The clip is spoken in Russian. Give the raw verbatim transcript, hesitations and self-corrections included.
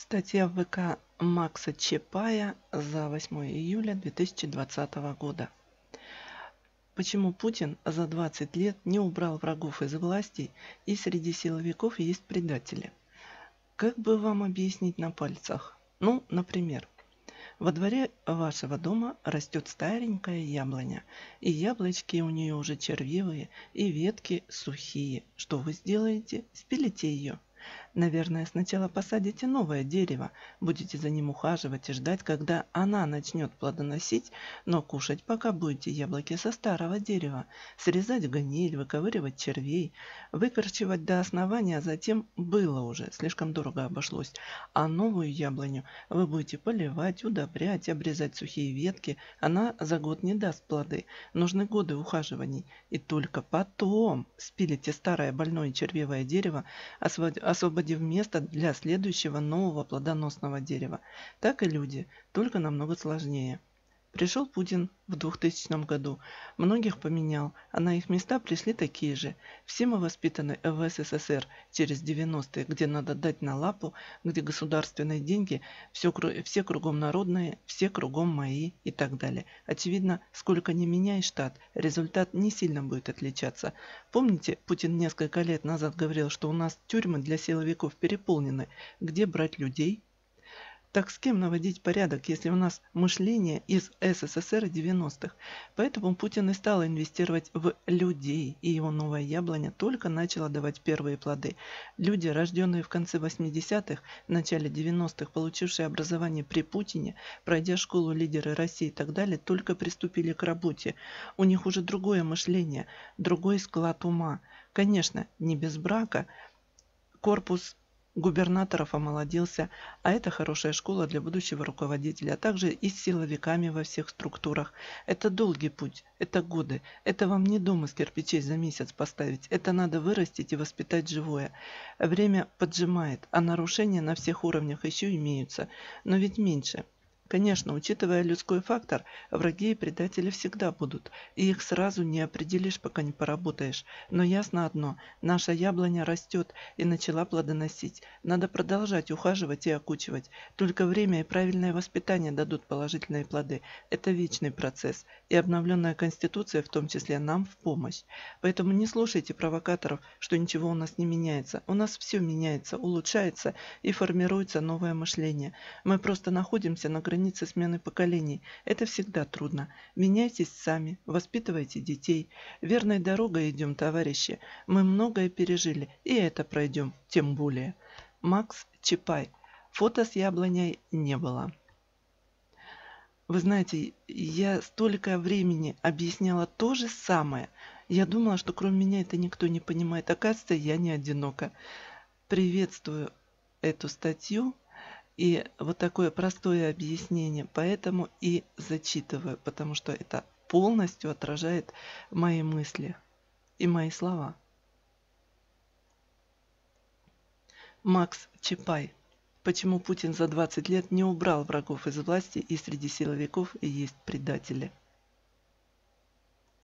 Статья в вэ ка Макса Чапая за восьмое июля две тысячи двадцатого года. Почему Путин за двадцать лет не убрал врагов из власти и среди силовиков есть предатели? Как бы вам объяснить на пальцах? Ну, например, во дворе вашего дома растет старенькая яблоня, и яблочки у нее уже червивые, и ветки сухие. Что вы сделаете? Спилите ее. Наверное, сначала посадите новое дерево, будете за ним ухаживать и ждать, когда она начнет плодоносить, но кушать пока будете яблоки со старого дерева, срезать гниль, выковыривать червей, выкорчевать до основания, а затем было уже, слишком дорого обошлось, а новую яблоню вы будете поливать, удобрять, обрезать сухие ветки, она за год не даст плоды, нужны годы ухаживаний, и только потом спилите старое больное червивое дерево, освободив место для следующего нового плодоносного дерева. Так и люди, только намного сложнее. Пришел Путин в двухтысячном году, многих поменял, а на их места пришли такие же. Все мы воспитаны в эс эс эс эр через девяностые, где надо дать на лапу, где государственные деньги, все, все кругом народные, все кругом мои и так далее. Очевидно, сколько ни меняй штат, результат не сильно будет отличаться. Помните, Путин несколько лет назад говорил, что у нас тюрьмы для силовиков переполнены. Где брать людей? Так с кем наводить порядок, если у нас мышление из эс эс эс эр девяностых? Поэтому Путин и стал инвестировать в людей, и его новая яблоня только начала давать первые плоды. Люди, рожденные в конце восьмидесятых, начале девяностых, получившие образование при Путине, пройдя школу лидеры России и так далее, только приступили к работе. У них уже другое мышление, другой склад ума. Конечно, не без брака. Корпус губернаторов омолодился, а это хорошая школа для будущего руководителя, а также и с силовиками во всех структурах. Это долгий путь, это годы, это вам не дом из кирпичей за месяц поставить, это надо вырастить и воспитать живое. Время поджимает, а нарушения на всех уровнях еще имеются, но ведь меньше. Конечно, учитывая людской фактор, враги и предатели всегда будут, и их сразу не определишь, пока не поработаешь. Но ясно одно, наша яблоня растет и начала плодоносить. Надо продолжать ухаживать и окучивать. Только время и правильное воспитание дадут положительные плоды. Это вечный процесс, и обновленная Конституция в том числе нам в помощь. Поэтому не слушайте провокаторов, что ничего у нас не меняется. У нас все меняется, улучшается и формируется новое мышление. Мы просто находимся на границе смены поколений. Это всегда трудно. Меняйтесь сами, воспитывайте детей. Верной дорогой идем, товарищи. Мы многое пережили, и это пройдем тем более. Макс Чапай. Фото с яблоней не было. Вы знаете, я столько времени объясняла то же самое. Я думала, что кроме меня это никто не понимает. Оказывается, я не одинока. Приветствую эту статью. И вот такое простое объяснение, поэтому и зачитываю, потому что это полностью отражает мои мысли и мои слова. Макс Чапай. Почему Путин за двадцать лет не убрал врагов из власти и среди силовиков есть предатели?